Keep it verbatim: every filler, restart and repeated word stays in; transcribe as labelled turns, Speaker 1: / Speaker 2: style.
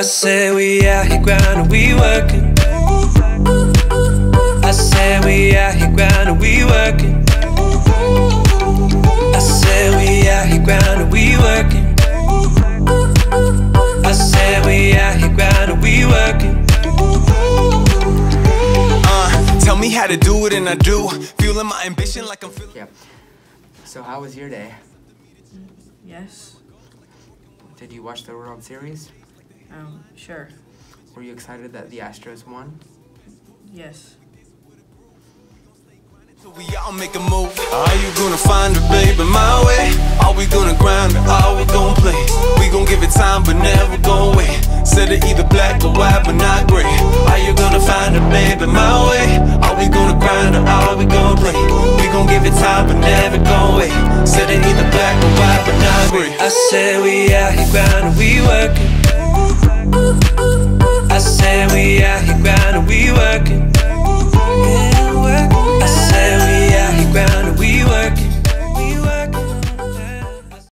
Speaker 1: I said we out here grinding, we working. I said we out here grinding, we working. I said we out here grinding, we working. I said we out here grinding, we working.
Speaker 2: Uh, tell me how to do it and I do. Feeling my ambition like I'm feeling.
Speaker 3: Yep. So how was your day?
Speaker 4: Yes.
Speaker 3: Did you watch the World Series?
Speaker 4: Um, sure.
Speaker 3: Were you excited that the Astros won?
Speaker 4: Yes.
Speaker 2: So we all make a move. Are you gonna find a baby my way? Are we gonna grind or are we gonna play? We gon' give it time but never go away. Said it either black or white but not gray. Are you gonna find a baby my way? Are we gonna grind or are we gonna play? We gon' give it time but never go away. Said it either black or white but not gray.
Speaker 1: I said we out here grinding, we working.